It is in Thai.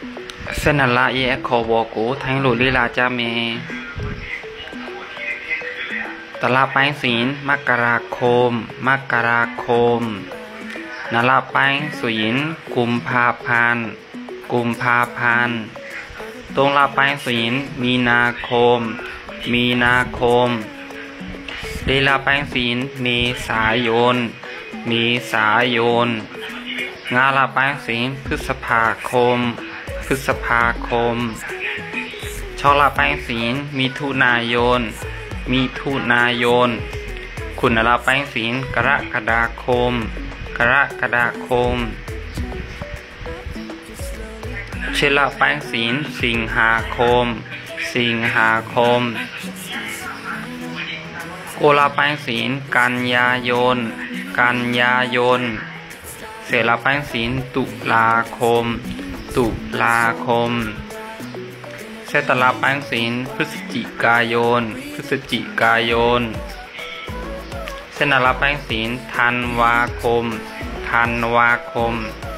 เส้นนันละเอคอวอกูทั้งหลุดลีลาจาเมตละไปศีลมกราคมนละไปศีลกุมภาพันธ์ตรงละไปศีลมีนาคมลีลาไปศีลเมษายนงาละไปศีลพฤษภาคมชอละไปศีลมิถุนายนคุณละไปศีลกรกฎาคมเชละไปศีลสิงหาคมโกละไปศีลกันยายนเสละไปศีลตุลาคมเสตละไปศีลพฤศจิกายนเสนาละไปศีลธันวาคม